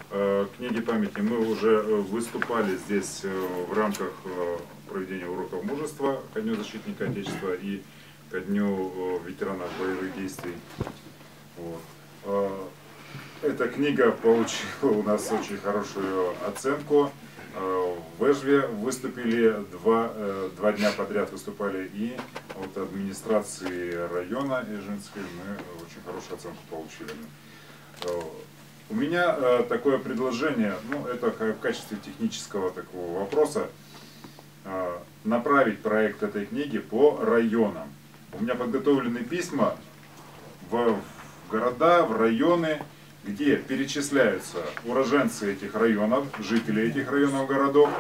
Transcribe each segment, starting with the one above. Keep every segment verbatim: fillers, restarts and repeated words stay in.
книги памяти мы уже выступали здесь в рамках проведения уроков мужества ко Дню защитника Отечества и ко Дню ветеранов боевых действий. Вот. Эта книга получила у нас очень хорошую оценку. В Эжве выступили два, два дня подряд выступали, и от администрации района Эжинской мы очень хорошую оценку получили. У меня такое предложение, ну это в качестве технического такого вопроса, направить проект этой книги по районам. У меня подготовлены письма в города, в районы, где перечисляются уроженцы этих районов, жители этих районов, городов.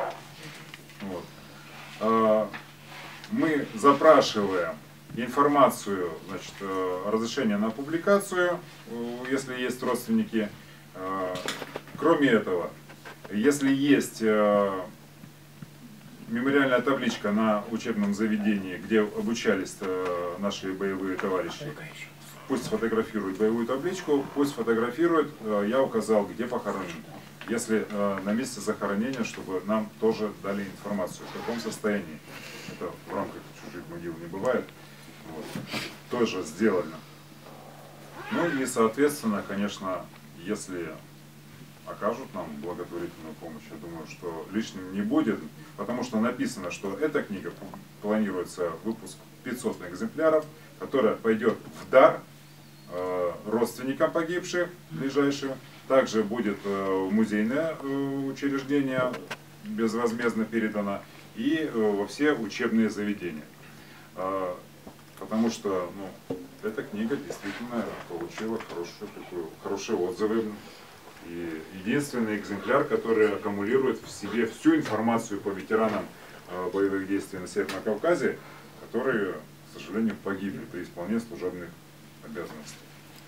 Вот. Мы запрашиваем информацию, значит, разрешение на публикацию, если есть родственники. Кроме этого, если есть мемориальная табличка на учебном заведении, где обучались наши боевые товарищи, пусть сфотографируют боевую табличку, пусть сфотографируют, я указал, где похоронен. Если на месте захоронения, чтобы нам тоже дали информацию, в каком состоянии. Это в рамках чужих могил не бывает. Вот. Тоже сделано. Ну и соответственно, конечно, если окажут нам благотворительную помощь, я думаю, что лишним не будет, потому что написано, что эта книга планируется выпуск пятьсот экземпляров, которая пойдет в дар родственникам погибших, ближайшим. Также будет в музейное учреждение безвозмездно передано и во все учебные заведения. Потому что ну, эта книга действительно получила хорошую, такую, хорошие отзывы. И единственный экземпляр, который аккумулирует в себе всю информацию по ветеранам боевых действий на Северном Кавказе, которые, к сожалению, погибли при исполнении служебных обязанностей.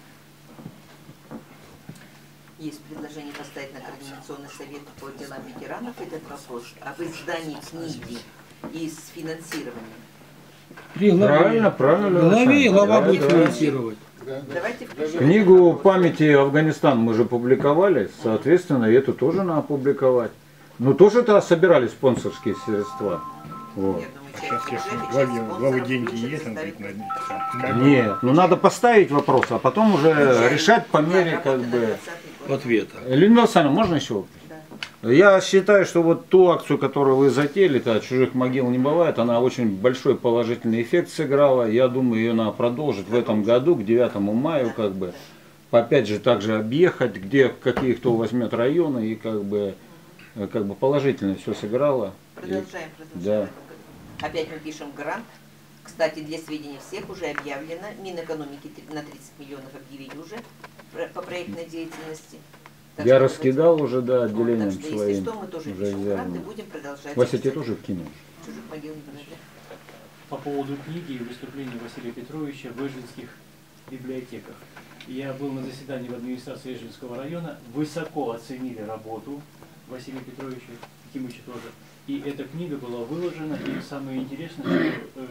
Есть предложение поставить на Координационный совет по делам ветеранов этот вопрос об издании книги и с финансированием. При главе, правильно, правильно. Главе и глава будет финансировать. Давайте Книгу памяти Афганистан мы же публиковали, соответственно, эту тоже надо публиковать. Ну тоже это собирали спонсорские средства. Вот. Сейчас, если главе, главы деньги есть, он говорит, нет, ну надо поставить вопрос, а потом уже решать по мере как бы ответа. Лена Александровна, можно еще? Я считаю, что вот ту акцию, которую вы затеяли, -то, «Чужих могил не бывает», она очень большой положительный эффект сыграла. Я думаю, ее надо продолжить в этом году, к девятому мая, как бы, опять же, также объехать, где какие кто возьмет районы, и как бы, как бы положительно все сыграло. Продолжаем, Да. продолжаем. Опять мы пишем грант. Кстати, для сведения всех уже объявлено. Минэкономики на тридцать миллионов объявили уже по проектной деятельности. Так я что раскидал давайте... уже, да, отделением вот, так что, своим. Если что, мы тоже уже пишем грант и будем продолжать. Вася, тебе тоже вкинул? Чужих могил не бывает. По поводу книги и выступления Василия Петровича в эжинских библиотеках. Я был на заседании в администрации Эжинского района, высоко оценили работу Василия Петровича, Кимыча тоже. И эта книга была выложена, и самое интересное, что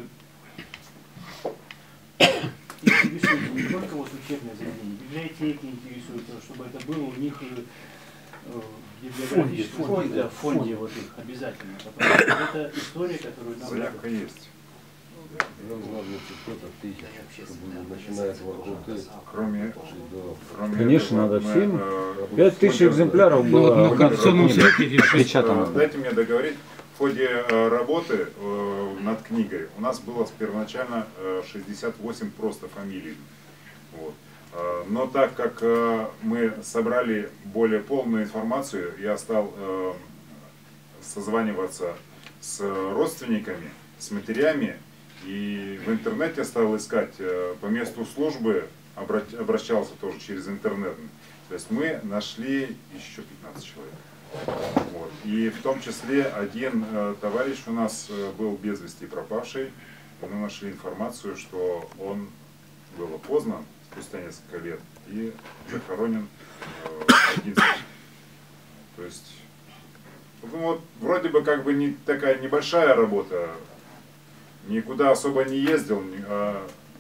э, интересуется не только вот учебное заведение, библиотеки интересуются, чтобы это было у них э, в библиографическом фонде, да, в фонде вот их обязательно. Потому что это история, которую нам... Заявка есть. Кроме, кроме конечно, этого, надо мы, всем. э, Пять тысяч экземпляров было напечатано. Дайте мне договорить. В ходе э, работы э, над книгой у нас было первоначально э, шестьдесят восемь просто фамилий. Вот. Э, но так как э, мы собрали более полную информацию, я стал э, созваниваться с родственниками, с матерями, и в интернете стал искать э, по месту службы, обращался тоже через интернет. То есть мы нашли еще пятнадцать человек. Вот. И в том числе один э, товарищ у нас э, был без вести пропавший. Мы нашли информацию, что он был опознан спустя несколько лет и захоронен э, в Одинцове. То есть, ну, вот, вроде бы как бы не такая небольшая работа, никуда особо не ездил, а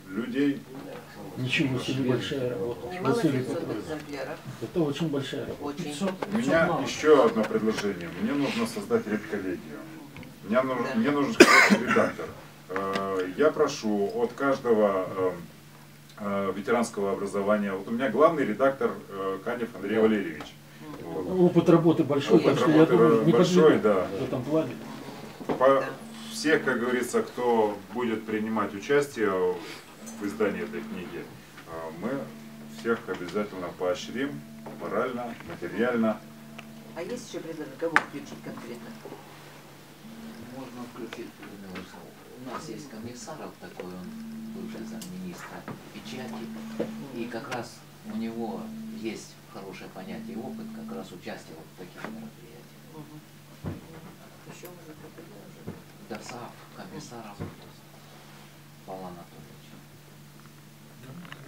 людей. Ничего себе, большая работа. Немало Василий пятьсот Петрович. экземпляров. Это очень большая работа. Очень. У меня еще одно предложение. Мне нужно создать редколлегию. Мне нужен, Да. мне нужен хороший редактор. Э, Я прошу от каждого э, э, ветеранского образования. Вот у меня главный редактор э, Канев Андрей Валерьевич. Вот. Опыт работы большой, так Опыт что я работы думаю, не большой, подведу да. в этом плане. По- всех, как говорится, кто будет принимать участие в издании этой книги, э, мы всех обязательно поощрим морально, материально. А есть еще предложение, кого включить конкретно? Можно включить, у нас есть комиссаров такой, он бывший замминистра печати, и как раз у него есть хорошее понятие и опыт как раз участия вот в таких мероприятиях. Угу. Еще можно попадать уже. ДОСААФ, комиссаров Павла Анатольевича.